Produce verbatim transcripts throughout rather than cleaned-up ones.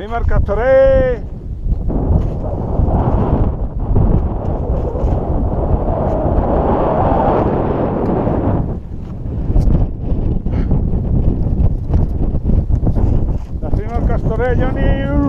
Arriba el Castoré. Arriba el Castoré, Johnny.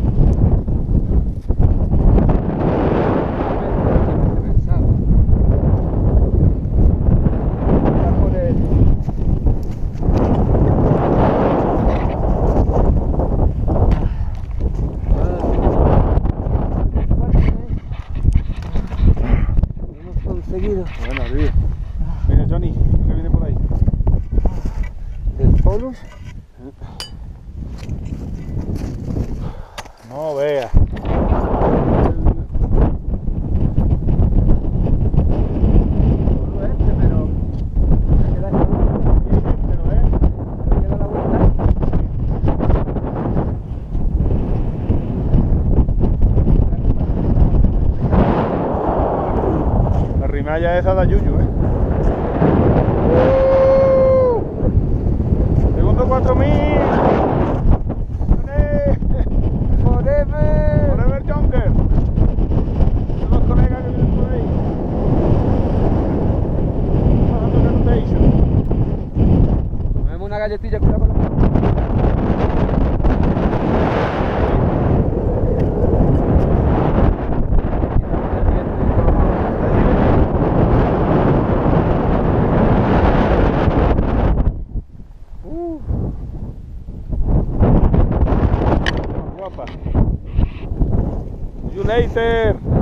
Bueno, arriba. Mira, Johnny, ¿qué viene por ahí? ¿Del Polus? No vea. Este, pero me queda Pero, ¿eh? me queda la vuelta. La rimalla esa da yuyu, ¿eh? Segundo cuatro mil. Forever. Forever Younger. Son los colegas que vienen por ahí. Bajando la rotation. Comemos una galletilla, cuidado con la mano. Guapa. See you later.